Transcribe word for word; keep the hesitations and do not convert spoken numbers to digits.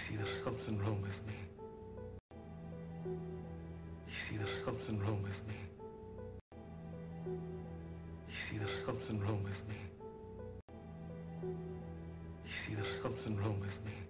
see, there's something wrong with me. You see, there's something wrong with me. You see, there's something wrong with me. You see, there's something wrong with me.